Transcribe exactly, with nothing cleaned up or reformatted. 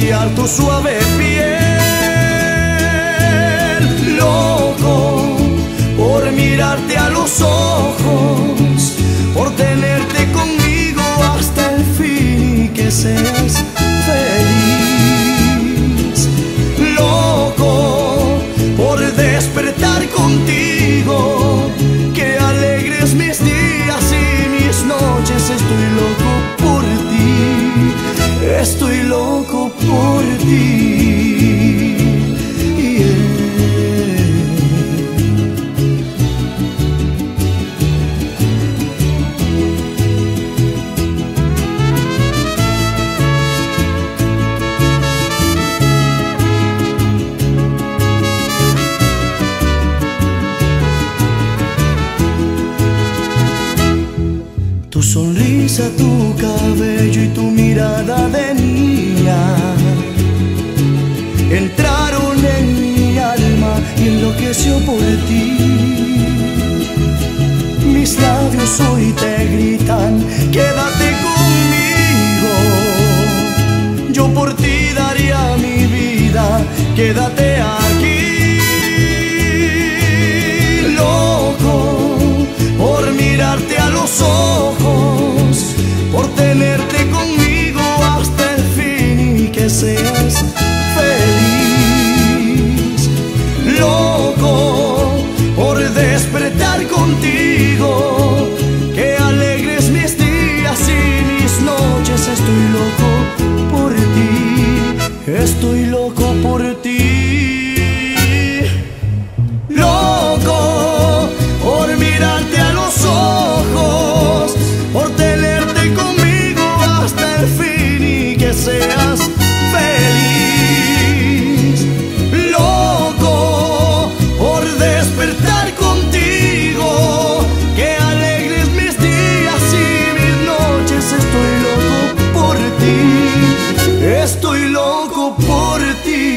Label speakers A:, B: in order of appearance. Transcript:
A: acariciar tu suave piel. Loco por mirarte a los ojos, por tenerte conmigo hasta el fin y que seas feliz. Loco por despertar contigo, que alegres mis días y mis noches. Estoy loco por ti, estoy loco por ti. Tu sonrisa, tu cabello y tu mirada de niña entraron en mi alma y enloqueció por ti. Mis labios hoy te gritan, quédate conmigo. Yo por ti daría mi vida, quédate aquí. Loco por mirarte a los ojos, por tenerte conmigo hasta el fin y que seas feliz. Loco por despertar contigo, que alegres mis días y mis noches. Estoy loco por ti, estoy loco por ti. Loco por mirarte a los ojos, por tenerte conmigo hasta el fin y que seas feliz. Loco por despertar contigo, que alegres mis días y mis noches. Estoy loco por ti, estoy loco por ti.